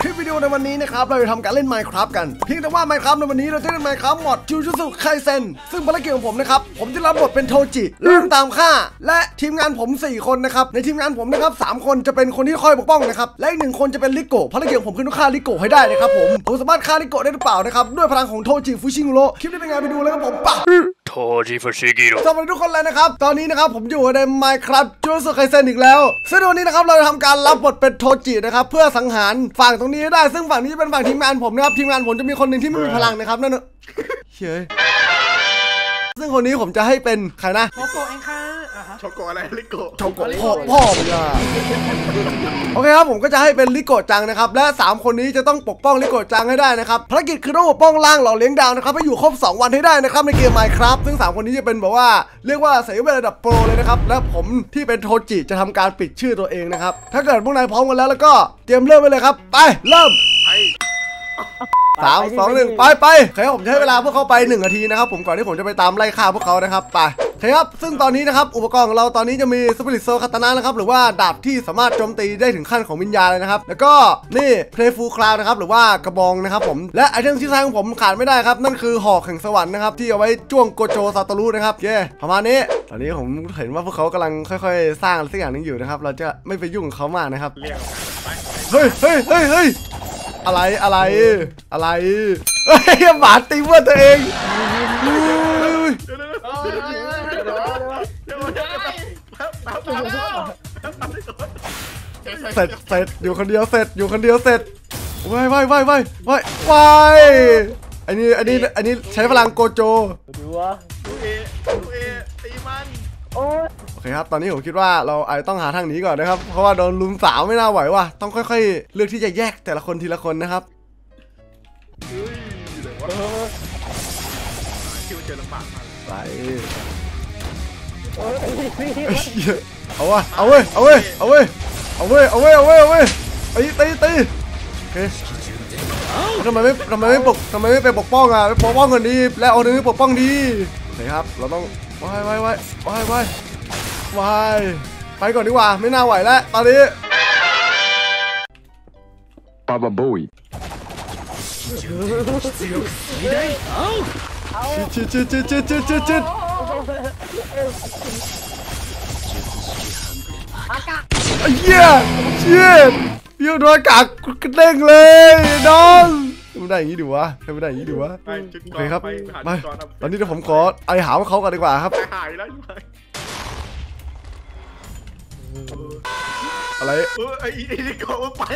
คลิปวิดีโอในวันนี้นะครับเราจะทำการเล่น Minecraft กันเพียงแต่ว่า Minecraft ในวันนี้เราจะเล่น Minecraft มอดจูจูสึไคเซ็นซึ่งภารกิจของผมนะครับผมจะรับบทเป็นโทจิเริ่มตามฆ่าและทีมงานผม4คนนะครับในทีมงานผมนะครับ3คนจะเป็นคนที่คอยปกป้องนะครับและอีก1คนจะเป็นลิโกะภารกิจของผมคือต้องฆ่าลิโกะให้ได้นะครับผมสามารถฆ่าลิโกะได้หรือเปล่านะครับด้วยพลังของโทจิฟุชิงุโร่คลิปนี้เป็นไงไปดูเลยครับผมปะโทจิฟุชิกิโร่สวัสดีทุกคนเลยนะครับตอนนี้นะครับผมอยู่ใน Minecraft จูจูสึไคเซ็นอีกแล้วซึ่งวันนี้นะครับเราจะทำการรับบทเป็นโทจินะครับเพื่อสังหารฝั่งตรงนี้ได้ซึ่งฝั่งนี้เป็นฝั่งทีมงานผมนะครับทีมงานผมจะมีคนหนึ่งที่ไม่มีพลังนะครับนั่นเฮ้ยซึ่งคนนี้ผมจะให้เป็นใครนะโชโกะเองค่ะโชโกะอะไรลิโกะโชโกะพ่อมึงอะโอเคครับผมก็จะให้เป็นลิโกะจังนะครับและ3คนนี้จะต้องปกป้องลิโกะจังให้ได้นะครับภารกิจคือต้องปกป้องร่างหล่อเลี้ยงดาวนะครับให้อยู่ครบ2วันให้ได้นะครับในเกม Minecraft ซึ่ง3คนนี้จะเป็นแบบว่าเรียกว่าเสวีระดับโปรเลยนะครับและผมที่เป็นโทจิจะทำการปิดชื่อตัวเองนะครับถ้าเกิดพวกนายพร้อมกันแล้วก็เตรียมเริ่มไปเลยครับไปเริ่ม3 2 1ไปครับผมจะให้เวลาพวกเขาไป1นาทีนะครับผมก่อนที่ผมจะไปตามไล่ฆ่าพวกเขานะครับไปครับซึ่งตอนนี้นะครับอุปกรณ์ของเราตอนนี้จะมีสปิริตโซคาตานะนะครับหรือว่าดาบที่สามารถโจมตีได้ถึงขั้นของวิญญาณเลยนะครับแล้วก็นี่เพลย์ฟูลคลาวนะครับหรือว่ากระบองนะครับผมและไอเทมที่ท้ายของผมขาดไม่ได้ครับนั่นคือหอกแห่งสวรรค์นะครับที่เอาไว้จ้วงโกโจซาโตรุนะครับเย่ประมาณนี้ตอนนี้ผมเห็นว่าพวกเขากำลังค่อยๆสร้างอะไรสักอย่างนึงอยู่นะครับเราจะไม่ไปยุ่งกับเขามากนะครับเฮ้ยอะไรหมาตีเพื่อนตัวเองเสร็จอยู่คนเดียวเสร็จว้ายอันนี้ใช้พลังโกโจดูเอตีมันโอเคครับตอนนี้ผมคิดว่าเราอาจจะต้องหาทางหนีก่อนนะครับเพราะว่าโดนลุมสาวไม่น่าไหวว่ะต้องค่อยๆเลือกที่จะแยกแต่ละคนทีละคนนะครับคิวเจอลำบากมากไปเอาเว้ยตีโอเคทำไมไม่ไปปกป้องอ่ะไปปกป้องกันดีและเอาหนึ่งปกป้องดีโอเคครับเราต้องว่ายไปก่อนดีกว่าไม่น่าไหวแล้วตอนนี้บาบาบุยชิดเยี่ยมโดนอากาศกระเด้งเลยน้องทำได้อย่างนี้ดิวะโอเคครับไปตอนนี้เดี๋ยวผมขอไอหาว่าเขากันดีกว่าครับหายแล้วอะไรไอ้ลิโกะไป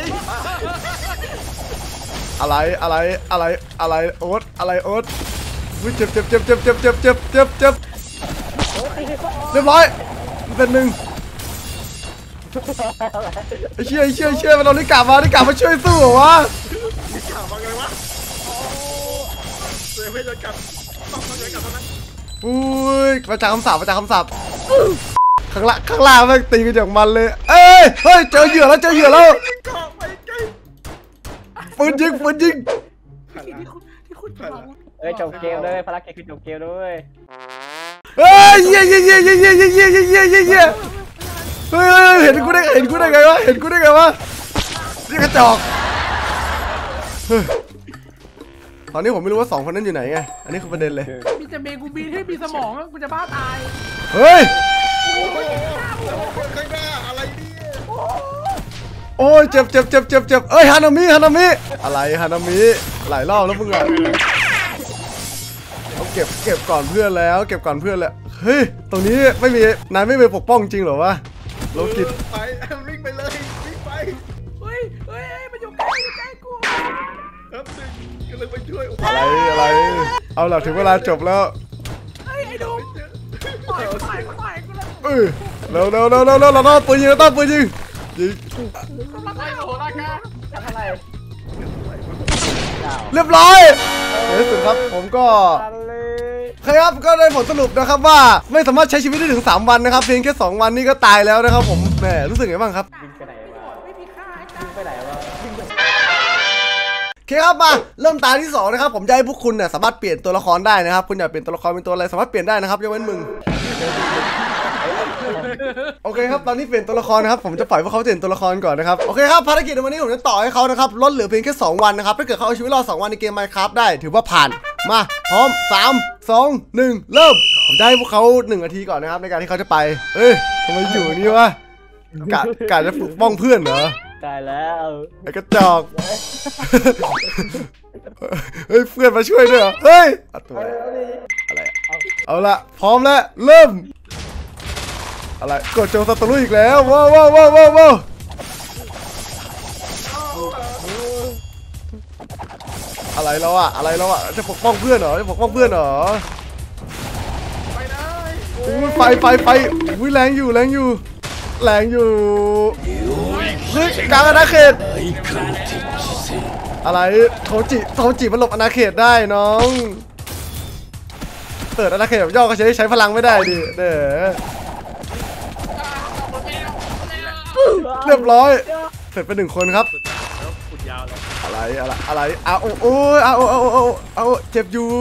อะไรโอ๊ตเจ็บเรียบร้อยเป็นหนึ่งเชี่ยมันเอาลิกามาช่วยสู้เหรอวะลิกามาไงวะเซเว่นจะกลับต้องมากลับแล้วนะอุ้ยประจาคำสาปข้างล่างแม่งตีกันอย่างมันเลยเฮ้ยเจอเหยื่อแล้วปืนยิงที่คุณจบเกมเลยภารกิจคือจบเกมด้วยเฮ้ยเห็นกูได้ไงวะนี่กระจอกตอนนี้ผมไม่รู้ว่า2คนนั้นอยู่ไหนไงอันนี้คือประเด็นเลยมีแต่เมกูบีที่มีสมองกูจะบ้าตายเฮ้ยข้างหน้าอะไรเนี่ยโอ้ยเจ็บเอ้ยฮานามิอะไรฮานามิหลายรอบแล้วมึงอะเก็บก่อนเพื่อนแล้วเฮ้ยตรงนี้นายไม่ไปปกป้องจริงเหรอวะโลกิตไปวิ่งไปเลยวิ่งไปเฮ้ยมันอยู่ใกล้กูครับกำลังไปช่วยอะไรเอาล่ะถึงเวลาจบแล้วไอ้ดูปล่อยกูแล้วเราต้องปืนยิงเรียบร้อยในที่สุดครับผมก็ครับก็ได้ผลสรุปนะครับว่าไม่สามารถใช้ชีวิตได้ถึง3วันนะครับเพียงแค่2วันนี้ก็ตายแล้วนะครับผมแหมรู้สึกไงบ้างครับโอเคครับมาเริ่มตาที่2นะครับผมจะให้พวกคุณเนี่ยสามารถเปลี่ยนตัวละครได้นะครับคุณอยากเปลี่ยนตัวละครเป็นตัวอะไรสามารถเปลี่ยนได้นะครับยกเว้นมึงโอเคครับตอนนี้เปลี่ยนตัวละครนะครับผมจะปล่อยพวกเขาเปลี่ยนตัวละครก่อนนะครับโอเคครับภารกิจในวันนี้ผมจะต่อให้เขานะครับลดเหลือเพียงแค่2วันนะครับถ้าเกิดเขาเอาชีวิตรอด2วันในเกม Minecraft ได้ถือว่าผ่านมาพร้อม3 2 1เริ่มผมจะให้พวกเขา1นาทีก่อนนะครับในการที่เขาจะไปเอ้ยทำไมอยู่นี่วะกะจะปกป้องเพื่อนเหรอได้แล้วไอ้กระจอกเฮ้ยเพื่อนมาช่วยด้วยเหรอเฮ้ยตัวอะไรเอาละพร้อมแล้วเริ่มอะไรกดโจมศัตรูอีกแล้วว้าวว้าวว้าวว้าวว้าวอะไรแล้วอะอะไรแล้วอะจะปกป้องเพื่อนเหรอจะปกป้องเพื่อนเหรออุ้ยไฟอุ้ยแรงอยู่แรงอยู่แรงอยู่เฮ้ยกลางอาณาเขตอะไรโทจิมันหลบอาณาเขตได้น้องเปิดอาณาเขตแบบย่อก็ใช้พลังไม่ได้ดิเด้อเรียบร้อยเสร็จไป1คนครับอะไรเอาโอ้ยเอาเจ็บอยู่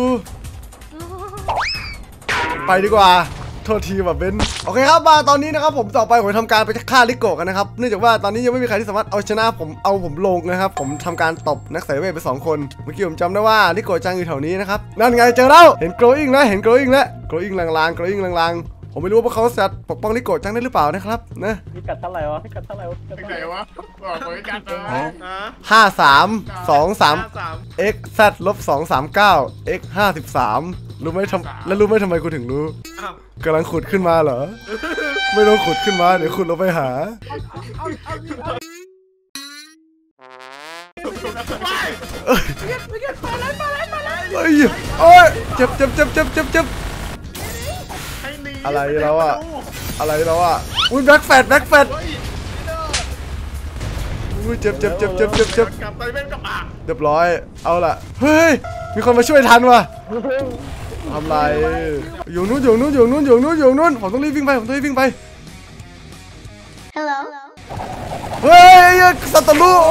ไปดีกว่าโทษทีแบบเบนโอเคครับมาตอนนี้นะครับผมต่อไปผมทำการไปฆ่าลิโกะกันนะครับเนื่องจากว่าตอนนี้ยังไม่มีใครที่สามารถเอาชนะผมลงนะครับผมทำการตบนักสายเวทไป2คนเมื่อกี้ผมจำได้ว่าลิโกะจังอยู่แถวนี้นะครับนั่นไงเจอแล้วเห็น glowing นะเห็น glowing แล้ว glowing ลางผมไม่รู้ว่าเขาจะปกป้องลิโกะจังได้หรือเปล่านะครับนะพิกัดเท่าไหร่วะพิกัดเท่าไหร่วะไหนวะบอกไว้กันนะ 5323 x z ลบ239 x 53รู้ไหมทำไมคุณถึงรู้กำลังขุดขึ้นมาเหรอไม่ต้องขุดขึ้นมาเดี๋ยวขุดลงไปหาเฮ้ยโอ้ยเจ็บอะไรแล้วอ่ะอุ้ยแบ็คแฟตอุ้ยเจ็บกลับไปเป็นกระบะเรียบร้อยเอาล่ะเฮ้ยมีคนมาช่วยทันว่ะทำไรอยู่นู้นผมต้องรีบวิ่งไป Hello เฮ้ยสัตว์ลู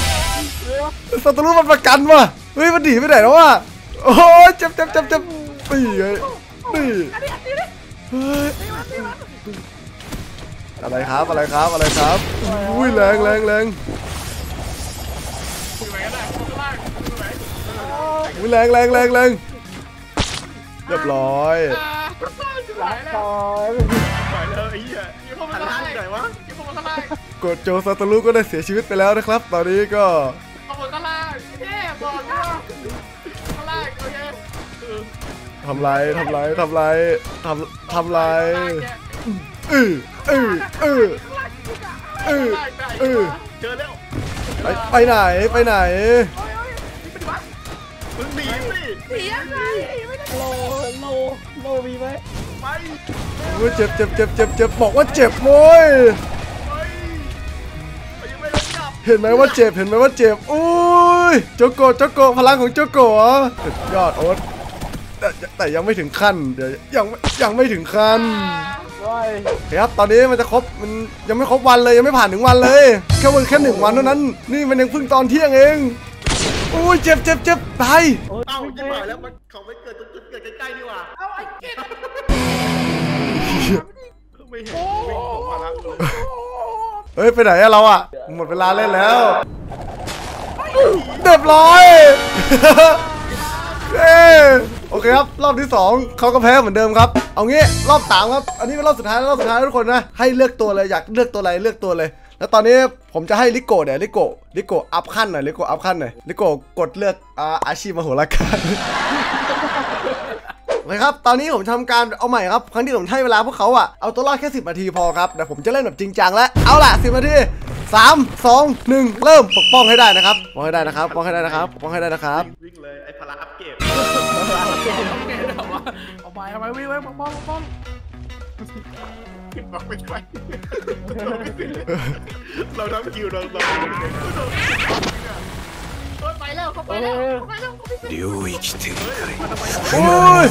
มันประกันว่ะเฮ้ยมันหนีไปไหนแล้ววะโอ้ยเจ็บปีเฮ้ยอะไรครับอุ้ยแรงอุ้ยแรงเรียบร้อย กดโจซาตารุก็ได้เสียชีวิตไปแล้วนะครับตอนนี้ก็ทำไรเจอแล้วไปไหนมึงหนีสิยังไงไม่ได้โลมีไหมไปเจ็บบอกว่าเจ็บโว้ยเห็นไหมว่าเจ็บอุ้ยโจโกพลังของโจโกะสุดยอดโอ๊ตแต่ยังไม่ถึงขั้นเดี๋ยวยังไม่ถึงขั้นครับตอนนี้มันจะครบมันยังไม่ครบวันเลยยังไม่ผ่านถึงวันเลยแค่1 วันเท่านั้นนี่มันยังเพิ่งตอนเที่ยงเองอุ้ยเจ็บตายเอ้าจะผ่านแล้วมันเขาไม่เกิดจุดเกิดใกล้ๆดีกว่าเอาไอ้เก็บไม่เห็นวิ่งออกมาแล้วเฮ้ยไปไหนอะเราอะหมดเวลาเล่นแล้วเรียบร้อยโอเคครับรอบที่2เขาก็แพ้เหมือนเดิมครับเอางี้รอบ3ครับอันนี้เป็นรอบสุดท้ายทุกคนนะให้เลือกตัวเลยอยากเลือกตัวอะไรเลือกตัวเลยแล้วตอนนี้ผมจะให้ลิโกะเนี่ยลิโกะอัพขั้นหน่อยลิโกะกดเลือกอาชีพมโหฬารโอเคครับตอนนี้ผมทำการเอาใหม่ครับครั้งที่ผมให้เวลาพวกเขาอะเอาตัวรอดแค่10 นาทีพอครับแต่ผมจะเล่นแบบจริงจังแล้วเอาล่ะ10 นาที3 2 1เริ่มปกป้องให้ได้นะครับป้องให้ได้นะครับวิ่งเลยไอ้พลังอัพเกรดเอาไปวิ่งไว้ป้องขึ้นมาไม่ไหวเราทำคิวเราไปแล้วเขาไปแล้ว領域展開โอ้ย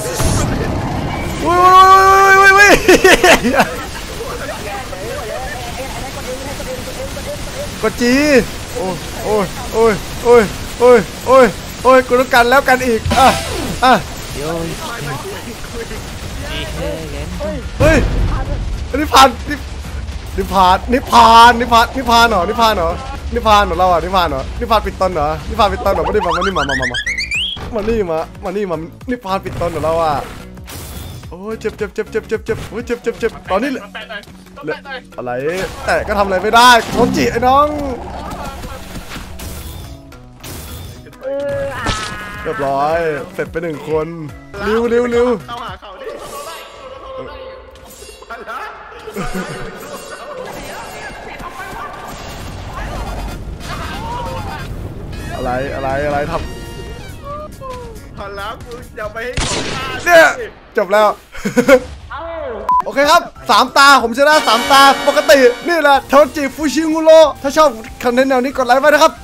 กดจีโอ้ยกูต้องกันแล้วกันอีกเฮ้ยนิพพานนิพพานนิพพานนิพพานนิพพานเหรอนิพพานเหรอนิพพานเหรอเราอ่ะนิพพานเหรอนิพพานปิดตนเหรอนิพพานปิดตนเหรอมาดิมานี่มานี่มานิพพานปิดตนเหรอเราอ่ะโอ้ยเจ็บโอ้ยเจ็บตอนนี้แปะหน่อยแปะหน่อยอะไรแต่ก็ทำอะไรไม่ได้โคจิไอ้น้องเรียบร้อยเสร็จไป1 คนเร็วเข้าหาเขาดิพันละอะไรทพันละกูจะไปให้ของข้าำเนี่ยจบแล้ว โอเคครับ3 ตาผมชนะ3 ตาปกตินี่แหละโทจิฟูชิงุโร่ถ้าชอบคอนเทนต์แนวนี้กดไลค์ไว้นะครับ